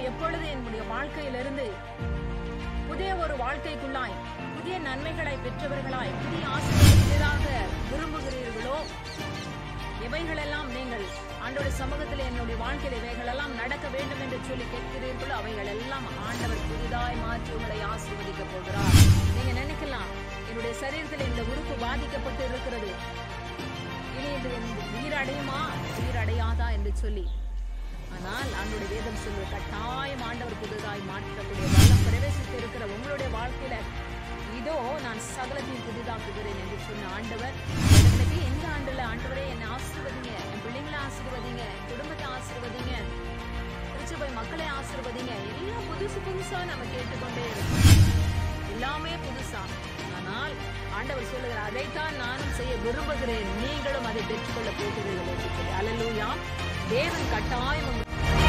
எப்பொழுது என்னுடைய வாழ்க்கையிலிருந்து புதிய ஒரு வாழ்க்கைக்குள்ளாய் புதிய நன்மைகளை பெற்றவர்களாய் புதிய ஆசீர்வாதங்களாக விரும்புகிறீர்களோ, எவைகளெல்லாம் நீங்கள் ஆண்டவருடைய சமூகத்தில் என்னுடைய வாழ்க்கையில் இவைகளெல்லாம் நடக்க வேண்டும் என்று சொல்லி கேட்கிறீர்களோ, அவைகள் எல்லாம் ஆண்டவர் புதிதாய் மாற்றி உங்களை ஆசீர்வதிக்க போகிறார். நீங்க நினைக்கலாம், என்னுடைய சரீரத்தில் இந்த உறுப்பு பாதிக்கப்பட்டு இருக்கிறது, இனி இது உயிரடையுமா உயிரடையாதா என்று சொல்லி. ஆனால் ஆண்டவருடைய வேதம் சொல்வது, கட்டாயம் ஆண்டவர் புதிதாய் மாற்றக்கூடிய வல்லம் பிரவேசித்து இருக்கிற உங்களுடைய வாழ்க்கையில இதோ நான் சகலத்தையும் புதிதாக்குகிறேன் என்று சொன்ன ஆண்டவர், எந்த ஆண்டுல ஆண்டவரே என்னை ஆசீர்வதிங்க, என் பிள்ளைங்களை ஆசீர்வதிங்க, என் குடும்பத்தை ஆசீர்வதிங்க, திருச்சபை மக்களை ஆசீர்வதிங்க. எல்லாம் புதுசு புதுசா நம்ம கேட்டுக்கொண்டே இருக்கோம், எல்லாமே புதுசா. ஆனால் ஆண்டவர் சொல்லுகிறார், அதைத்தான் நானும் செய்ய விரும்புகிறேன், நீங்களும் அதை பெற்றுக்கொள்ள போகிறீர்கள் என்று சொல்லி. அல்லேலூயா. தேவன் கட்டாயம்